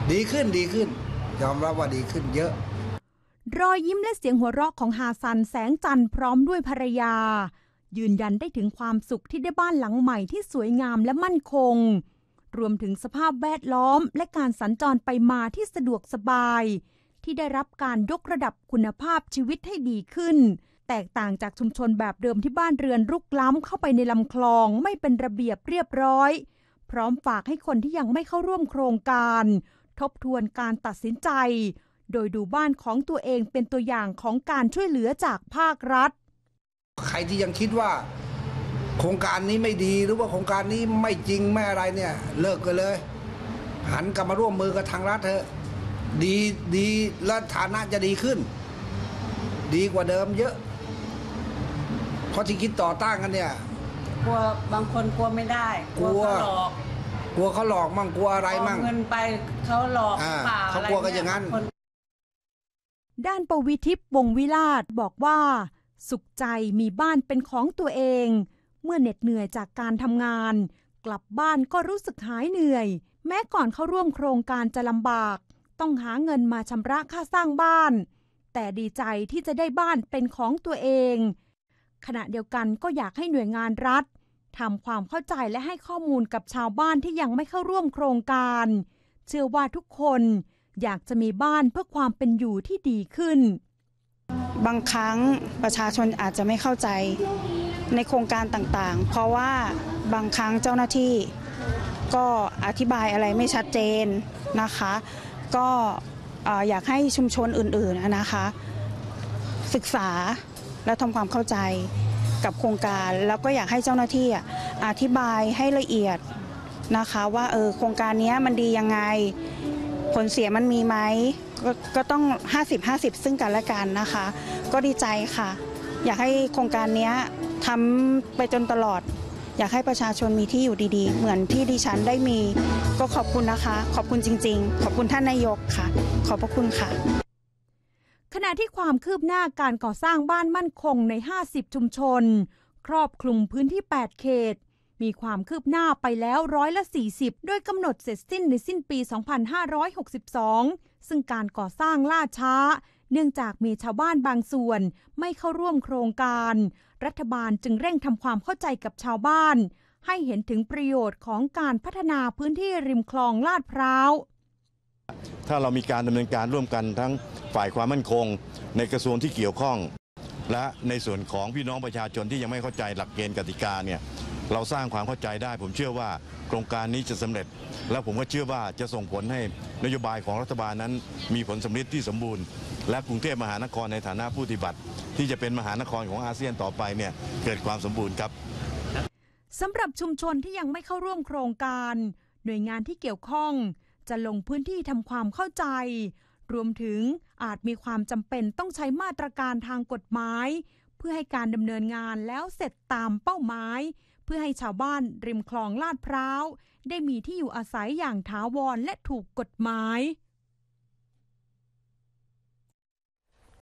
ดีขึ้นยอมรับว่าดีขึ้นเยอะรอยยิ้มและเสียงหัวเราะของฮาซันแสงจันทร์พร้อมด้วยภรรยายืนยันได้ถึงความสุขที่ได้บ้านหลังใหม่ที่สวยงามและมั่นคงรวมถึงสภาพแวดล้อมและการสัญจรไปมาที่สะดวกสบายที่ได้รับการยกระดับคุณภาพชีวิตให้ดีขึ้นแตกต่างจากชุมชนแบบเดิมที่บ้านเรือนรุกล้ำเข้าไปในลำคลองไม่เป็นระเบียบเรียบร้อยพร้อมฝากให้คนที่ยังไม่เข้าร่วมโครงการทบทวนการตัดสินใจโดยดูบ้านของตัวเองเป็นตัวอย่างของการช่วยเหลือจากภาครัฐใครที่ยังคิดว่าโครงการนี้ไม่ดีหรือว่าโครงการนี้ไม่จริงไม่อะไรเนี่ยเลิกกันเลยหันกลับมาร่วมมือกับทางรัฐเถอะดีและฐานะจะดีขึ้นดีกว่าเดิมเยอะเพราะที่คิดต่อต้านกันเนี่ยกลัวบางคนกลัวไม่ได้กลัวเขาหลอกมั่งกลัวอะไรมั่งเงินไปเขาหลอกเปล่าเขากลัวกันอย่างนั้นด้านปวิทิพย์วงวิลาศบอกว่าสุขใจมีบ้านเป็นของตัวเองเมื่อเหน็ดเหนื่อยจากการทำงานกลับบ้านก็รู้สึกหายเหนื่อยแม้ก่อนเข้าร่วมโครงการจะลำบากต้องหาเงินมาชำระค่าสร้างบ้านแต่ดีใจที่จะได้บ้านเป็นของตัวเองขณะเดียวกันก็อยากให้หน่วยงานรัฐทำความเข้าใจและให้ข้อมูลกับชาวบ้านที่ยังไม่เข้าร่วมโครงการเชื่อว่าทุกคนอยากจะมีบ้านเพื่อความเป็นอยู่ที่ดีขึ้นบางครั้งประชาชนอาจจะไม่เข้าใจในโครงการต่างๆเพราะว่าบางครั้งเจ้าหน้าที่ก็อธิบายอะไรไม่ชัดเจนนะคะก็อยากให้ชุมชนอื่นๆนะคะศึกษาและทำความเข้าใจกับโครงการแล้วก็อยากให้เจ้าหน้าที่อธิบายให้ละเอียดนะคะว่าโครงการนี้มันดียังไงผลเสียมันมีไหมก็ต้อง50-50ซึ่งกันและกันนะคะก็ดีใจค่ะอยากให้โครงการนี้ทำไปจนตลอดอยากให้ประชาชนมีที่อยู่ดีๆเหมือนที่ดิฉันได้มีก็ขอบคุณนะคะขอบคุณจริงๆขอบคุณท่านนายกค่ะขอบพระคุณค่ะขณะที่ความคืบหน้าการก่อสร้างบ้านมั่นคงใน50ชุมชนครอบคลุมพื้นที่8เขตมีความคืบหน้าไปแล้ว40%โดยกำหนดเสร็จสิ้นในสิ้นปี2562ซึ่งการก่อสร้างล่าช้าเนื่องจากมีชาวบ้านบางส่วนไม่เข้าร่วมโครงการรัฐบาลจึงเร่งทำความเข้าใจกับชาวบ้านให้เห็นถึงประโยชน์ของการพัฒนาพื้นที่ริมคลองลาดพร้าวถ้าเรามีการดำเนินการร่วมกันทั้งฝ่ายความมั่นคงในกระทรวงที่เกี่ยวข้องและในส่วนของพี่น้องประชาชนที่ยังไม่เข้าใจหลักเกณฑ์กติกาเนี่ยเราสร้างความเข้าใจได้ผมเชื่อว่าโครงการนี้จะสำเร็จและผมก็เชื่อว่าจะส่งผลให้นโยบายของรัฐบาลนั้นมีผลสำเร็จที่สมบูรณ์และกรุงเทพมหานครในฐานะผู้ปฏิบัติที่จะเป็นมหานครของอาเซียนต่อไปเนี่ยเกิดความสมบูรณ์ครับสำหรับชุมชนที่ยังไม่เข้าร่วมโครงการหน่วยงานที่เกี่ยวข้องจะลงพื้นที่ทำความเข้าใจรวมถึงอาจมีความจำเป็นต้องใช้มาตรการทางกฎหมายเพื่อให้การดำเนินงานแล้วเสร็จตามเป้าหมายเพื่อให้ชาวบ้านริมคลองลาดพร้าวได้มีที่อยู่อาศัยอย่างถาวรและถูกกฎหมาย